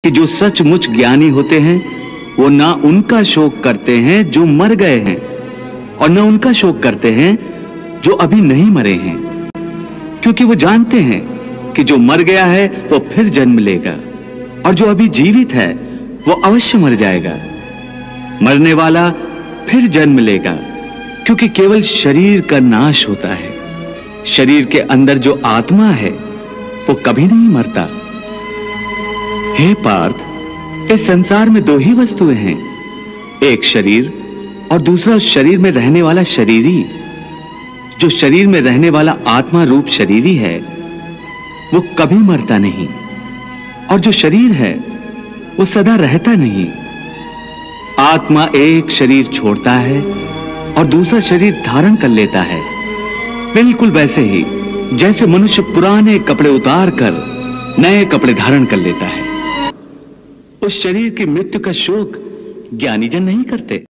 कि जो सचमुच ज्ञानी होते हैं वो ना उनका शोक करते हैं जो मर गए हैं, और न उनका शोक करते हैं जो अभी नहीं मरे हैं, क्योंकि वो जानते हैं कि जो मर गया है वो फिर जन्म लेगा, और जो अभी जीवित है वो अवश्य मर जाएगा। मरने वाला फिर जन्म लेगा, क्योंकि केवल शरीर का नाश होता है। शरीर के अंदर जो आत्मा है वो कभी नहीं मरता। हे पार्थ, इस संसार में दो ही वस्तुएं हैं, एक शरीर और दूसरा उस शरीर में रहने वाला शरीरी। जो शरीर में रहने वाला आत्मा रूप शरीरी है वो कभी मरता नहीं, और जो शरीर है वो सदा रहता नहीं। आत्मा एक शरीर छोड़ता है और दूसरा शरीर धारण कर लेता है, बिल्कुल वैसे ही जैसे मनुष्य पुराने कपड़े उतार कर नए कपड़े धारण कर लेता है। उस शरीर की मृत्यु का शोक ज्ञानी जन नहीं करते।